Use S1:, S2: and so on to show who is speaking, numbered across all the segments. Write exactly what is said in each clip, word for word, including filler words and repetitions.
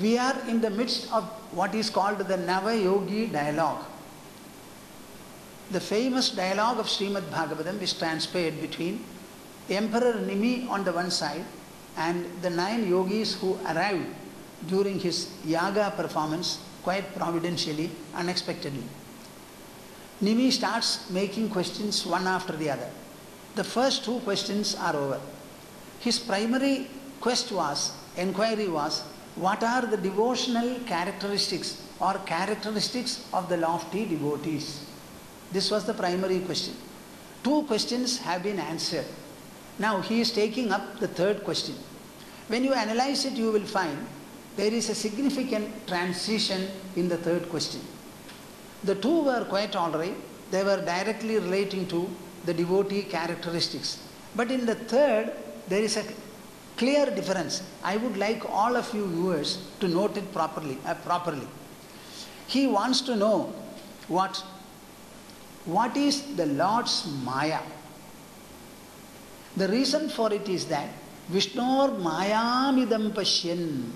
S1: we are in the midst of what is called the Nava-yogi dialogue. The famous dialogue of Srimad Bhagavatam is transpired between Emperor Nimi on the one side and the nine yogis who arrived during his yaga performance quite providentially, unexpectedly. Nimi starts making questions one after the other. The first two questions are over. His primary quest was, inquiry was, what are the devotional characteristics or characteristics of the lofty devotees? This was the primary question. Two questions have been answered. Now he is taking up the third question. When you analyze it, you will find there is a significant transition in the third question. The two were quite all right. They were directly relating to the devotee characteristics. But in the third, there is a clear difference. I would like all of you viewers to note it properly. Uh, properly. He wants to know what, what is the Lord's Maya. The reason for it is that Vishnor Mayamidam Pashyan.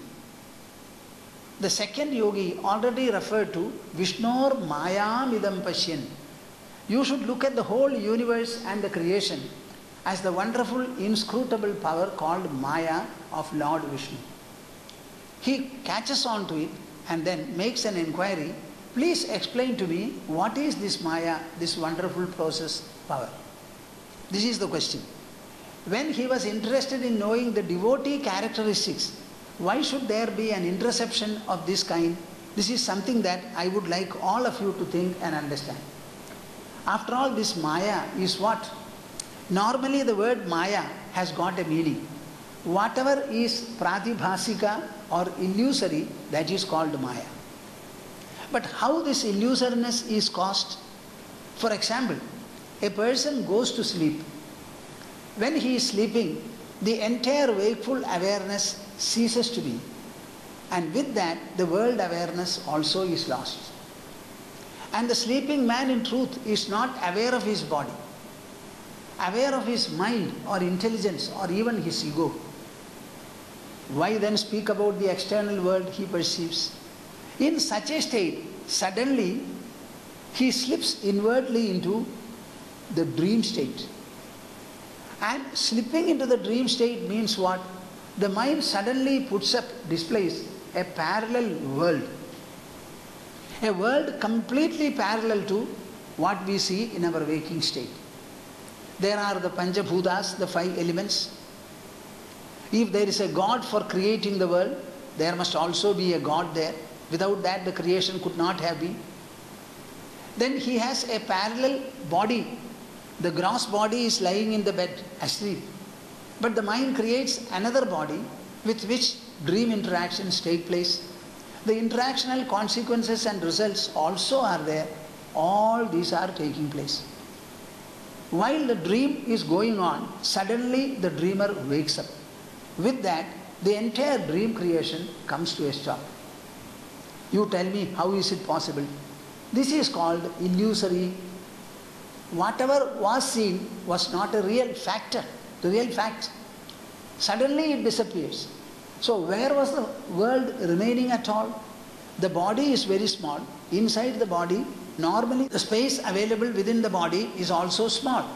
S1: The second yogi already referred to Vishnor Mayamidam Pashyan. You should look at the whole universe and the creation as the wonderful inscrutable power called Maya of Lord Vishnu. He catches on to it and then makes an inquiry. Please explain to me what is this Maya, this wonderful process power. This is the question. When he was interested in knowing the devotee characteristics, why should there be an interception of this kind? This is something that I would like all of you to think and understand. After all, this Maya is what? Normally the word Maya has got a meaning. Whatever is pratibhasika or illusory, that is called Maya. But how this illusoriness is caused? For example, a person goes to sleep. When he is sleeping, the entire wakeful awareness ceases to be. And with that, the world awareness also is lost. And the sleeping man in truth is not aware of his body, aware of his mind or intelligence or even his ego. Why then speak about the external world he perceives? In such a state, suddenly he slips inwardly into the dream state. And slipping into the dream state means what? The mind suddenly puts up, displays a parallel world. A world completely parallel to what we see in our waking state. There are the Panchabhutas, the five elements. If there is a God for creating the world, there must also be a God there. Without that, the creation could not have been. Then he has a parallel body. The gross body is lying in the bed asleep. But the mind creates another body with which dream interactions take place. The interactional consequences and results also are there. All these are taking place. While the dream is going on, suddenly the dreamer wakes up. With that, the entire dream creation comes to a stop. You tell me, how is it possible? This is called illusory. Whatever was seen was not a real factor, the real fact. Suddenly it disappears. So where was the world remaining at all? The body is very small. Inside the body, normally the space available within the body is also small.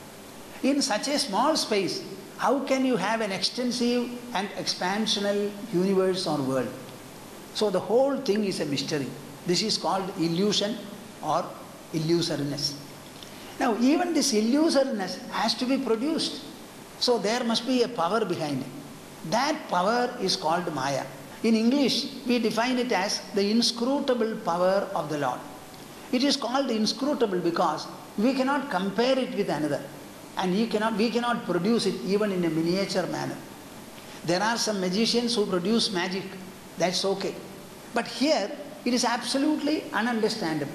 S1: In such a small space, how can you have an extensive and expansional universe or world? So the whole thing is a mystery. This is called illusion or illusoriness. Now even this illusoriness has to be produced. So there must be a power behind it. That power is called Maya. In English, we define it as the inscrutable power of the Lord. It is called inscrutable because we cannot compare it with another. And he cannot, we cannot produce it even in a miniature manner. There are some magicians who produce magic. That's okay. But here, it is absolutely ununderstandable.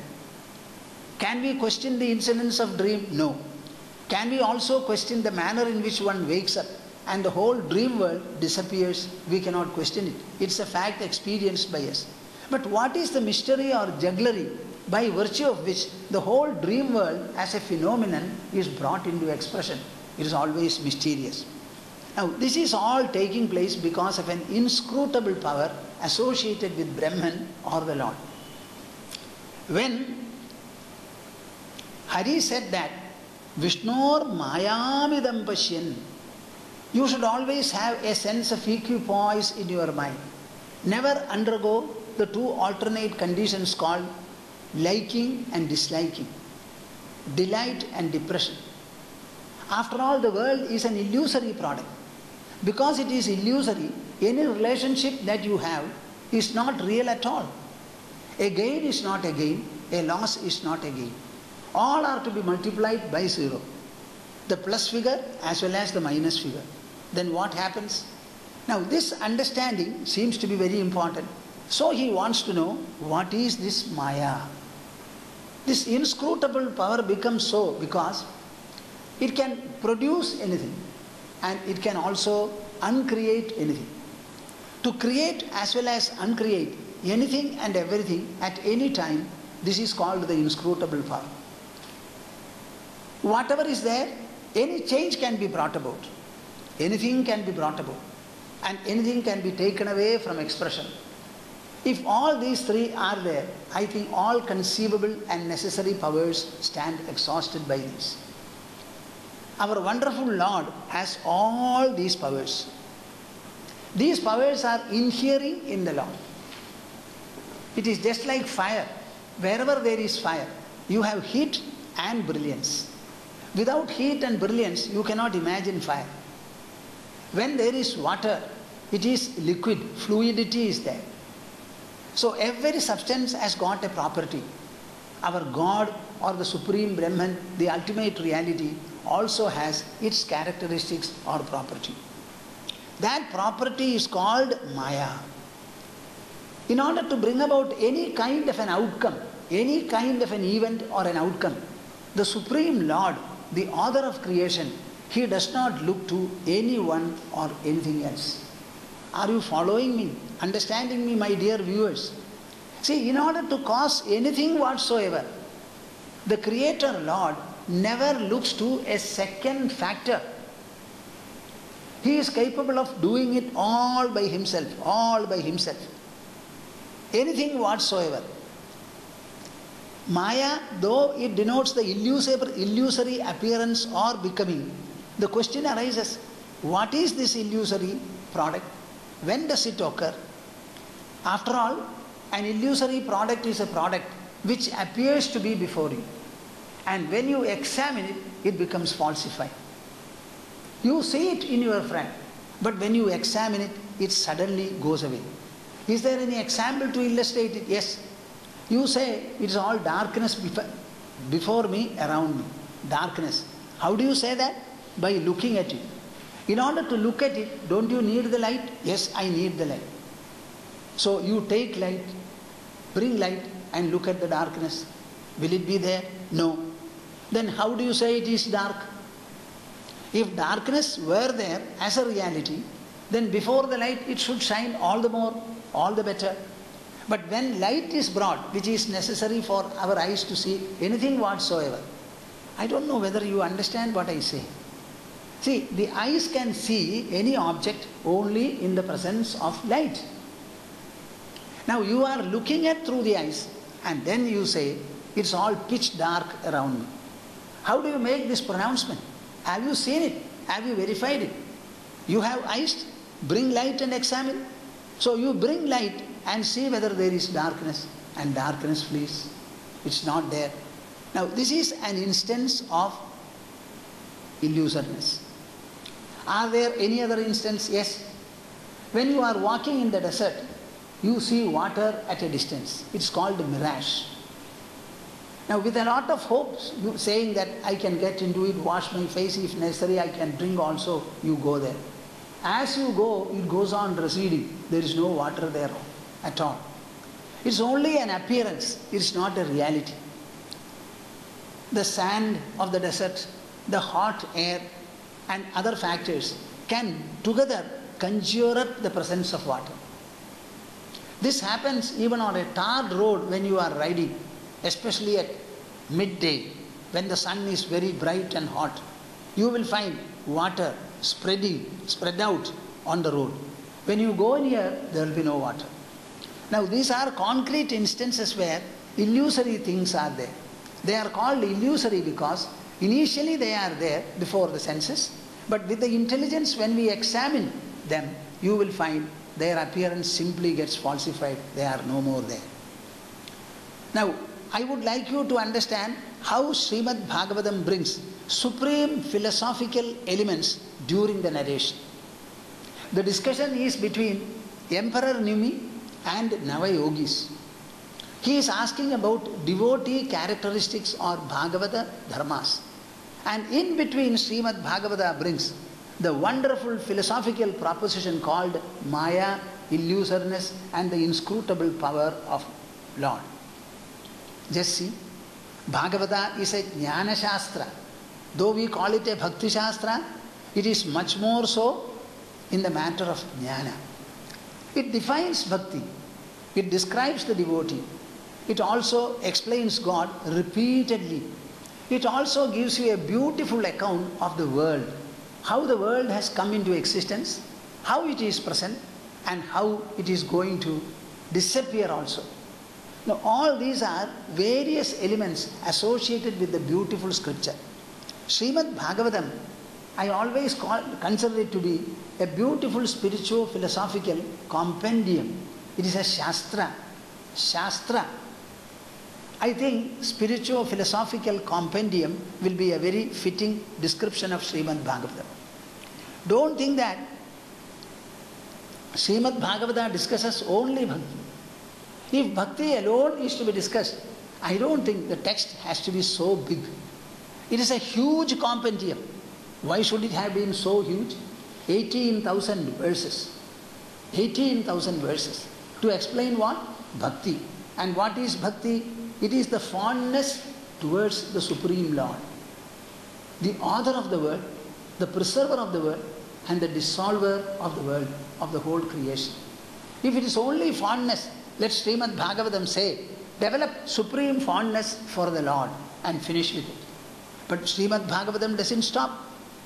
S1: Can we question the incidence of dream? No. Can we also question the manner in which one wakes up and the whole dream world disappears? We cannot question it. It's a fact experienced by us. But what is the mystery or jugglery by virtue of which the whole dream world as a phenomenon is brought into expression? It is always mysterious. Now, this is all taking place because of an inscrutable power associated with Brahman or the Lord. When Hari said that Vishnur Mayamidam Pashyan, you should always have a sense of equipoise in your mind. Never undergo the two alternate conditions called liking and disliking, delight and depression. After all, the world is an illusory product. Because it is illusory, any relationship that you have is not real at all. A gain is not a gain, a loss is not a gain. All are to be multiplied by zero. The plus figure as well as the minus figure. Then what happens? Now this understanding seems to be very important. So he wants to know, what is this Maya? This inscrutable power becomes so because it can produce anything and it can also uncreate anything. To create as well as uncreate anything and everything at any time, this is called the inscrutable power. Whatever is there, any change can be brought about. Anything can be brought about. And anything can be taken away from expression. If all these three are there, I think all conceivable and necessary powers stand exhausted by this. Our wonderful Lord has all these powers. These powers are inhering in the Lord. It is just like fire. Wherever there is fire, you have heat and brilliance. Without heat and brilliance, you cannot imagine fire. When there is water, it is liquid, fluidity is there. So every substance has got a property. Our God or the Supreme Brahman, the ultimate reality, also has its characteristics or property. That property is called Maya. In order to bring about any kind of an outcome, any kind of an event or an outcome, the Supreme Lord, the author of creation, he does not look to anyone or anything else. Are you following me? Understanding me, my dear viewers? See, in order to cause anything whatsoever, the Creator Lord never looks to a second factor. He is capable of doing it all by himself, all by himself. Anything whatsoever. Maya, though it denotes the illusory, illusory appearance or becoming, the question arises, what is this illusory product? When does it occur? After all, an illusory product is a product which appears to be before you. And when you examine it, it becomes falsified. You see it in your friend, but when you examine it, it suddenly goes away. Is there any example to illustrate it? Yes. You say, it's all darkness before me, around me. Darkness. How do you say that? By looking at it. In order to look at it, don't you need the light? Yes, I need the light. So you take light, bring light and look at the darkness. Will it be there? No. Then how do you say it is dark? If darkness were there as a reality, then before the light it should shine all the more, all the better. But when light is brought, which is necessary for our eyes to see anything whatsoever, I don't know whether you understand what I say. See, the eyes can see any object only in the presence of light. Now you are looking at through the eyes and then you say, it's all pitch dark around me. How do you make this pronouncement? Have you seen it? Have you verified it? You have eyes, bring light and examine. So you bring light and see whether there is darkness, and darkness flees. It's not there. Now this is an instance of illusoriness. Are there any other instance? Yes. When you are walking in the desert, you see water at a distance. It's called a mirage. Now with a lot of hopes, you saying that I can get into it, wash my face if necessary, I can drink also, you go there. As you go, it goes on receding. There is no water there at all. It's only an appearance. It's not a reality. The sand of the desert, the hot air and other factors can together conjure up the presence of water. This happens even on a tarred road when you are riding, especially at midday when the sun is very bright and hot. You will find water spreading, spread out on the road. When you go near, there will be no water. Now these are concrete instances where illusory things are there. They are called illusory because initially they are there before the senses, but with the intelligence when we examine them, you will find their appearance simply gets falsified. They are no more there. Now, I would like you to understand how Srimad Bhagavatam brings supreme philosophical elements during the narration. The discussion is between Emperor Numi and Navayogis. He is asking about devotee characteristics or Bhagavata dharmas. And in between, Srimad Bhagavata brings the wonderful philosophical proposition called Maya, illusoriness, and the inscrutable power of Lord. Just see, Bhagavata is a Jnana Shastra. Though we call it a Bhakti Shastra, it is much more so in the matter of Jnana. It defines Bhakti. It describes the devotee. It also explains God repeatedly. It also gives you a beautiful account of the world, how the world has come into existence, how it is present, and how it is going to disappear also. Now, all these are various elements associated with the beautiful scripture. Srimad Bhagavatam, I always call, consider it to be a beautiful spiritual philosophical compendium. It is a Shastra. Shastra. I think spiritual philosophical compendium will be a very fitting description of Srimad Bhagavatam. Don't think that Srimad Bhagavatam discusses only Bhakti. If Bhakti alone is to be discussed, I don't think the text has to be so big. It is a huge compendium. Why should it have been so huge? eighteen thousand verses. eighteen thousand verses. To explain what? Bhakti. And what is Bhakti? It is the fondness towards the Supreme Lord, the author of the world, the preserver of the world, and the dissolver of the world, of the whole creation. If it is only fondness, let Srimad Bhagavatam say, develop supreme fondness for the Lord and finish with it. But Srimad Bhagavatam doesn't stop.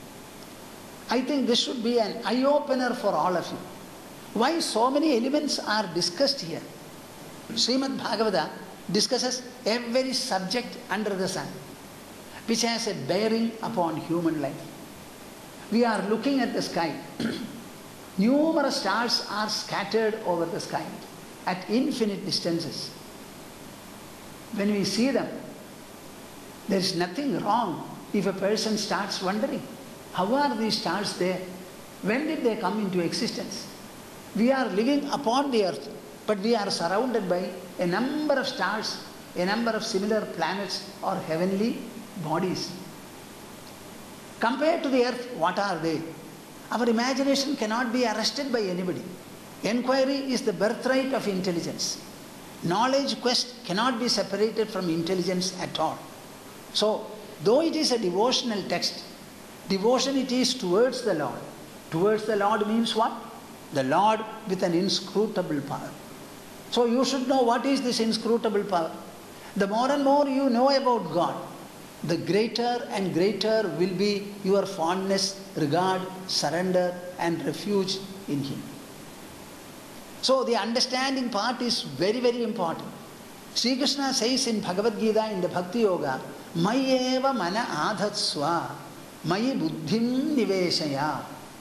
S1: I think this should be an eye-opener for all of you. Why so many elements are discussed here? Srimad Bhagavatam discusses every subject under the sun, which has a bearing upon human life. We are looking at the sky. Numerous stars are scattered over the sky at infinite distances. When we see them, there is nothing wrong if a person starts wondering, how are these stars there? When did they come into existence? We are living upon the earth, but we are surrounded by a number of stars, a number of similar planets or heavenly bodies. Compared to the earth, what are they? Our imagination cannot be arrested by anybody. Enquiry is the birthright of intelligence. Knowledge quest cannot be separated from intelligence at all. So, though it is a devotional text, devotion it is towards the Lord. Towards the Lord means what? The Lord with an inscrutable power. So you should know what is this inscrutable power. The more and more you know about God, the greater and greater will be your fondness, regard, surrender and refuge in Him. So the understanding part is very, very important. Sri Krishna says in Bhagavad Gita in the Bhakti Yoga, Mayeva mana adhatsva, mayi buddhim niveshaya.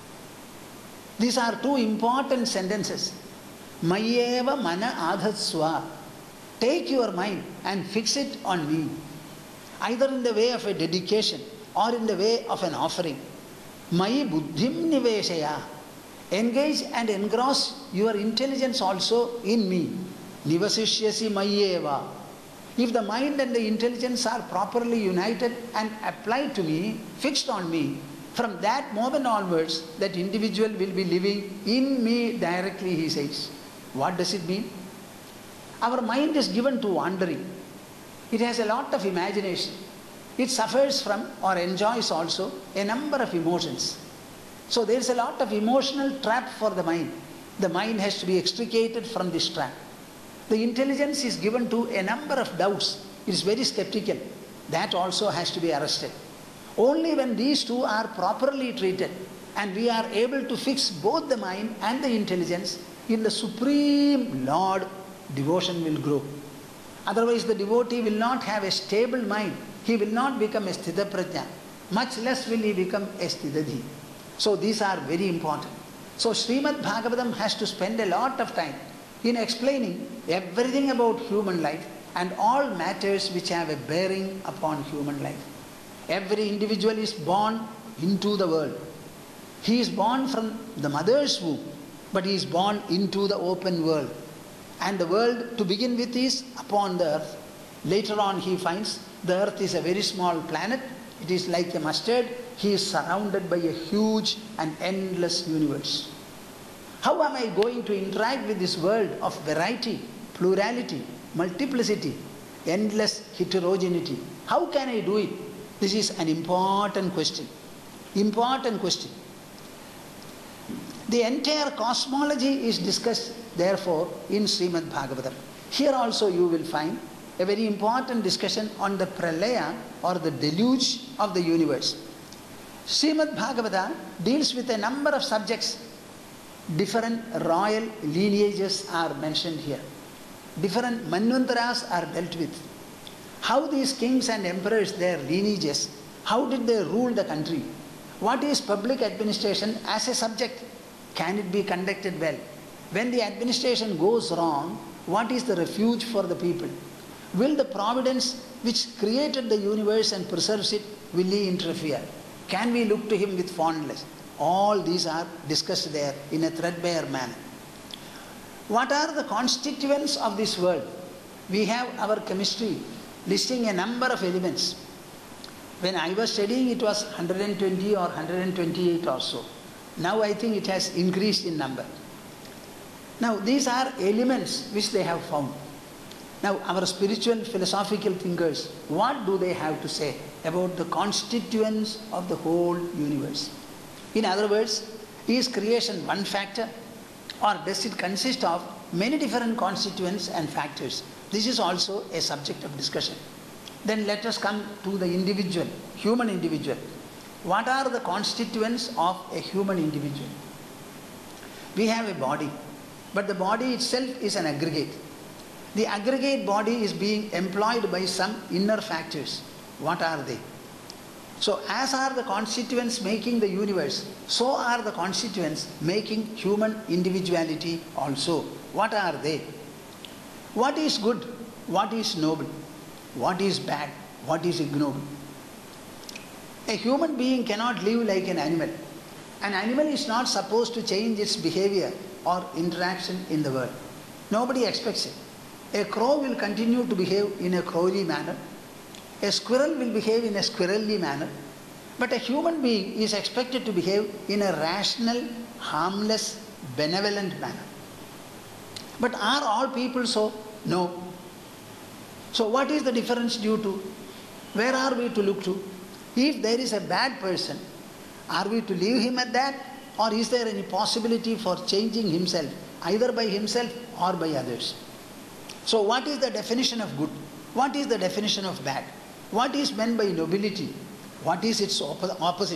S1: These are two important sentences. Mayeva mana adhatsva. Take your mind and fix it on me. Either in the way of a dedication or in the way of an offering. Mayi buddhim niveshaya. Engage and engross your intelligence also in me. Nivasishyasi mayeva. If the mind and the intelligence are properly united and applied to me, fixed on me, from that moment onwards, that individual will be living in me directly, he says. What does it mean? Our mind is given to wandering. It has a lot of imagination. It suffers from or enjoys also a number of emotions. So there is a lot of emotional trap for the mind. The mind has to be extricated from this trap. The intelligence is given to a number of doubts. It is very skeptical. That also has to be arrested. Only when these two are properly treated and we are able to fix both the mind and the intelligence in the Supreme Lord, devotion will grow. Otherwise the devotee will not have a stable mind. He will not become a sthita prajna. Much less will he become a sthitadhi. So these are very important. So Srimad Bhagavatam has to spend a lot of time in explaining everything about human life and all matters which have a bearing upon human life. Every individual is born into the world. He is born from the mother's womb, but he is born into the open world. And the world to begin with is upon the earth. Later on he finds the earth is a very small planet. It is like a mustard. He is surrounded by a huge and endless universe. How am I going to interact with this world of variety, plurality, multiplicity, endless heterogeneity? How can I do it? This is an important question. Important question. The entire cosmology is discussed, therefore, in Srimad Bhagavatam. Here also you will find a very important discussion on the pralaya or the deluge of the universe. Srimad Bhagavatam deals with a number of subjects. Different royal lineages are mentioned here. Different manvantaras are dealt with. How these kings and emperors, their lineages, how did they rule the country? What is public administration as a subject? Can it be conducted well? When the administration goes wrong, what is the refuge for the people? Will the providence which created the universe and preserves it, will he interfere? Can we look to him with fondness? All these are discussed there in a threadbare manner. What are the constituents of this world? We have our chemistry listing a number of elements. When I was studying, it was one hundred twenty or one hundred twenty-eight or so. Now I think it has increased in number. Now these are elements which they have found. Now our spiritual philosophical thinkers, what do they have to say about the constituents of the whole universe? In other words, is creation one factor, or does it consist of many different constituents and factors? This is also a subject of discussion. Then let us come to the individual, human individual. What are the constituents of a human individual? We have a body, but the body itself is an aggregate. The aggregate body is being employed by some inner factors. What are they? So as are the constituents making the universe, so are the constituents making human individuality also. What are they? What is good? What is noble? What is bad? What is ignoble? A human being cannot live like an animal. An animal is not supposed to change its behavior or interaction in the world. Nobody expects it. A crow will continue to behave in a crowly manner. A squirrel will behave in a squirrelly manner. But a human being is expected to behave in a rational, harmless, benevolent manner. But are all people so? No. So what is the difference due to? Where are we to look to? If there is a bad person, are we to leave him at that? Or is there any possibility for changing himself, either by himself or by others? So what is the definition of good? What is the definition of bad? What is meant by nobility? What is its opposite?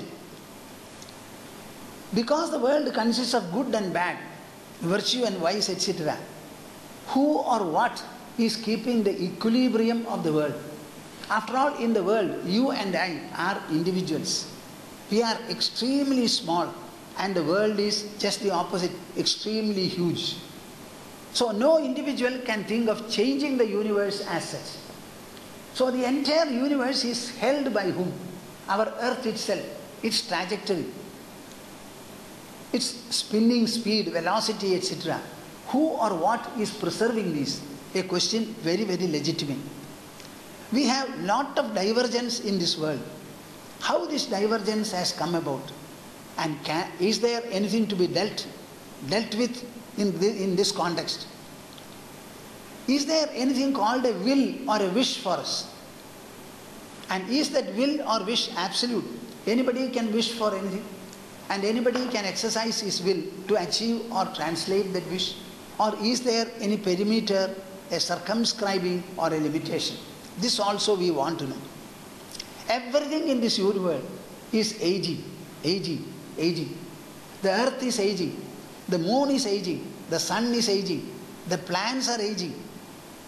S1: Because the world consists of good and bad, virtue and vice, et cetera, who or what is keeping the equilibrium of the world? After all, in the world, you and I are individuals. We are extremely small, and the world is just the opposite, extremely huge. So no individual can think of changing the universe as such. So the entire universe is held by whom? Our earth itself, its trajectory, its spinning speed, velocity, et cetera. Who or what is preserving this? A question very, very legitimate. We have lot of divergence in this world. How this divergence has come about? And can, is there anything to be dealt, dealt with in, the, in this context? Is there anything called a will or a wish for us? And is that will or wish absolute? Anybody can wish for anything, and anybody can exercise his will to achieve or translate that wish? Or is there any perimeter, a circumscribing or a limitation? This also we want to know. Everything in this universe is aging, aging, aging. The earth is aging, the moon is aging, the sun is aging, the plants are aging.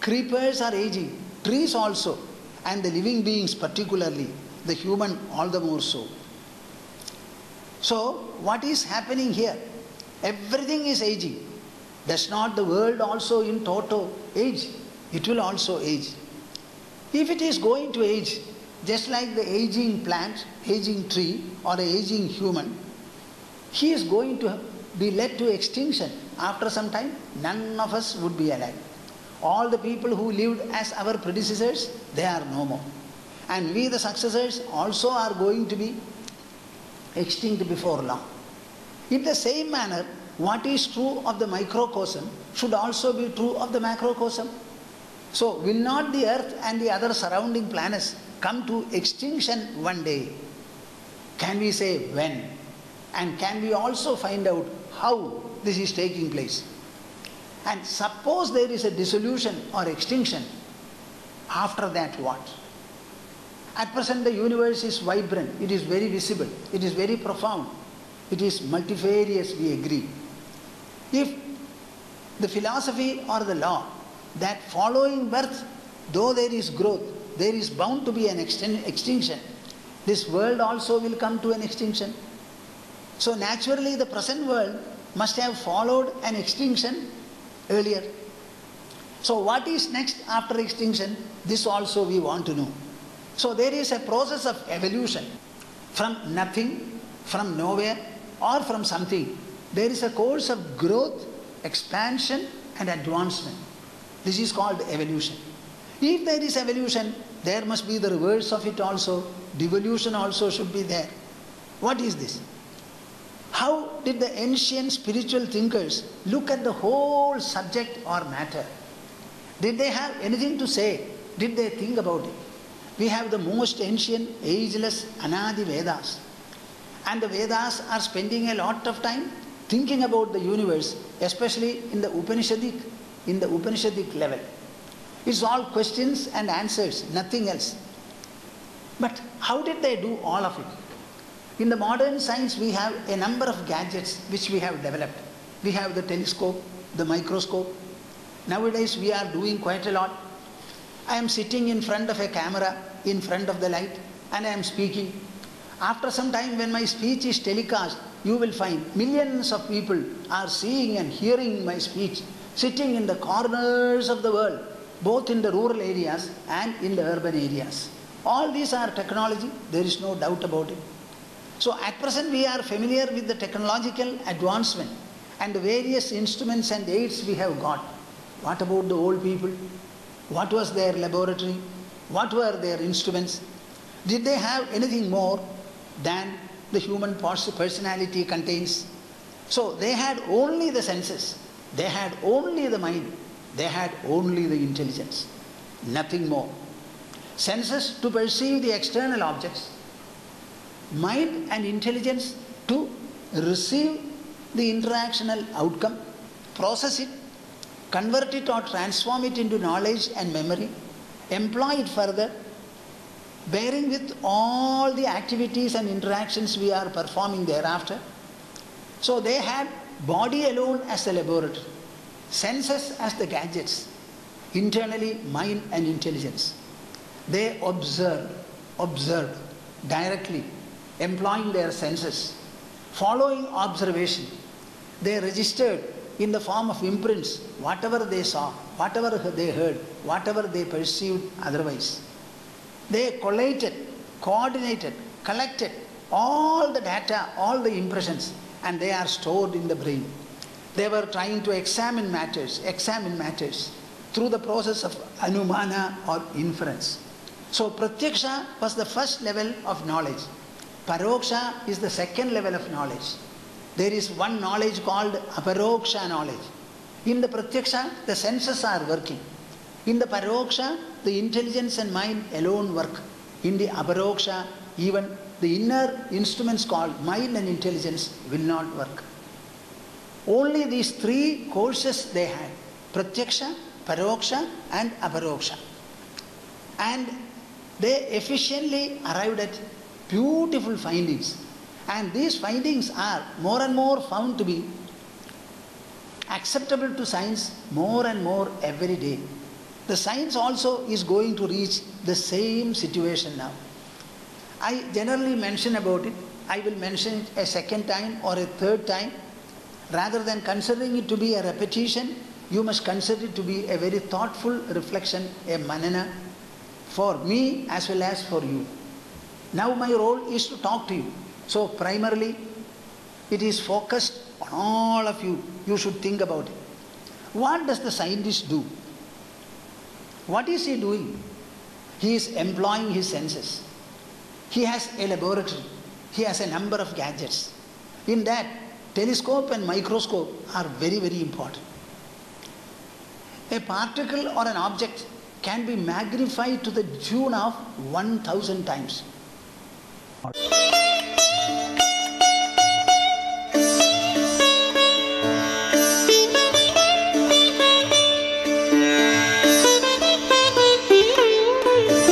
S1: Creepers are aging, trees also, and the living beings particularly, the human all the more so. So, what is happening here? Everything is aging. Does not the world also in toto age? It will also age. If it is going to age, just like the aging plant, aging tree, or an aging human, he is going to be led to extinction. After some time, none of us would be alive. All the people who lived as our predecessors, they are no more. And we, the successors, also are going to be extinct before long. In the same manner, what is true of the microcosm should also be true of the macrocosm. So, will not the earth and the other surrounding planets come to extinction one day? Can we say when? And can we also find out how this is taking place? And suppose there is a dissolution or extinction, after that what? At present the universe is vibrant, it is very visible, it is very profound, it is multifarious, we agree. If the philosophy or the law that following birth, though there is growth, there is bound to be an extinction, this world also will come to an extinction. So naturally the present world must have followed an extinction earlier. So what is next after extinction? This also we want to know. So there is a process of evolution from nothing, from nowhere, or from something. There is a course of growth, expansion and advancement. This is called evolution. If there is evolution, there must be the reverse of it also. Devolution also should be there. What is this? How did the ancient spiritual thinkers look at the whole subject or matter? Did they have anything to say? Did they think about it? We have the most ancient, ageless Anadi Vedas. And the Vedas are spending a lot of time thinking about the universe, especially in the Upanishadic, in the Upanishadic level. It's all questions and answers, nothing else. But how did they do all of it? In the modern science, we have a number of gadgets which we have developed. We have the telescope, the microscope. Nowadays, we are doing quite a lot. I am sitting in front of a camera, in front of the light, and I am speaking. After some time, when my speech is telecast, you will find millions of people are seeing and hearing my speech, sitting in the corners of the world, both in the rural areas and in the urban areas. All these are technology, there is no doubt about it. So at present we are familiar with the technological advancement and the various instruments and aids we have got. What about the old people? What was their laboratory? What were their instruments? Did they have anything more than the human personality contains? So they had only the senses, they had only the mind, they had only the intelligence, nothing more. Senses to perceive the external objects, mind and intelligence to receive the interactional outcome, process it, convert it or transform it into knowledge and memory, employ it further, bearing with all the activities and interactions we are performing thereafter. So they had body alone as the laboratory, senses as the gadgets, internally mind and intelligence. They observed, observed directly, employing their senses, following observation. They registered in the form of imprints whatever they saw, whatever they heard, whatever they perceived otherwise. They collated, coordinated, collected all the data, all the impressions, and they are stored in the brain. They were trying to examine matters, examine matters through the process of anumana or inference. So pratyaksha was the first level of knowledge. Paroksha is the second level of knowledge. There is one knowledge called aparoksha knowledge. In the pratyaksha, the senses are working. In the paroksha, the intelligence and mind alone work. In the aparoksha, even the inner instruments called mind and intelligence will not work. Only these three courses they had: pratyaksha, paroksha and aparoksha. And they efficiently arrived at beautiful findings. And these findings are more and more found to be acceptable to science more and more every day. The science also is going to reach the same situation now. I generally mention about it. I will mention it a second time or a third time. Rather than considering it to be a repetition, you must consider it to be a very thoughtful reflection, a manana, for me as well as for you. Now my role is to talk to you. So primarily, it is focused on all of you. You should think about it. What does the scientist do? What is he doing? He is employing his senses. He has a laboratory. He has a number of gadgets. In that, telescope and microscope are very, very important. A particle or an object can be magnified to the tune of one thousand times.